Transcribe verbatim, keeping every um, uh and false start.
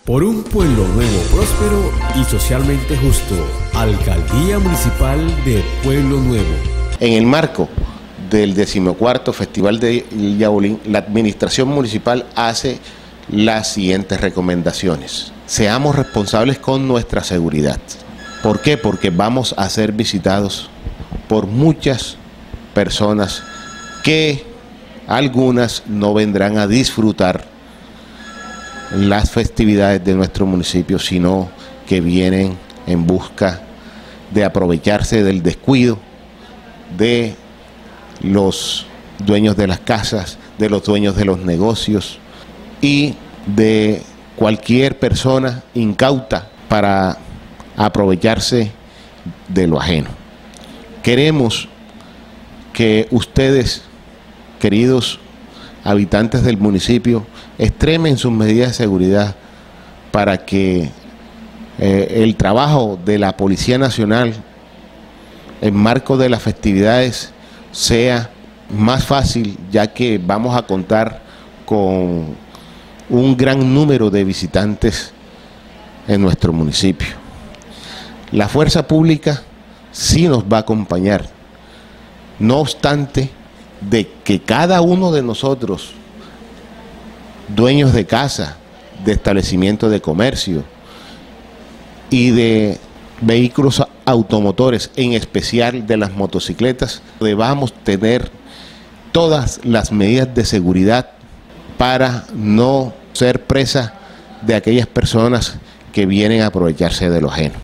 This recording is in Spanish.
Por un pueblo nuevo, próspero y socialmente justo. Alcaldía Municipal de Pueblo Nuevo. En el marco del decimocuarto Festival de Yaulín, la Administración Municipal hace las siguientes recomendaciones. Seamos responsables con nuestra seguridad. ¿Por qué? Porque vamos a ser visitados por muchas personas que algunas no vendrán a disfrutar las festividades de nuestro municipio, sino que vienen en busca de aprovecharse del descuido de los dueños de las casas, de los dueños de los negocios y de cualquier persona incauta para aprovecharse de lo ajeno. Queremos que ustedes, queridos habitantes del municipio, extremen sus medidas de seguridad para que eh, el trabajo de la Policía Nacional en marco de las festividades sea más fácil, ya que vamos a contar con un gran número de visitantes en nuestro municipio. La fuerza pública sí nos va a acompañar, no obstante de que cada uno de nosotros, dueños de casa, de establecimientos de comercio y de vehículos automotores, en especial de las motocicletas, debamos tener todas las medidas de seguridad para no ser presa de aquellas personas que vienen a aprovecharse de lo ajeno.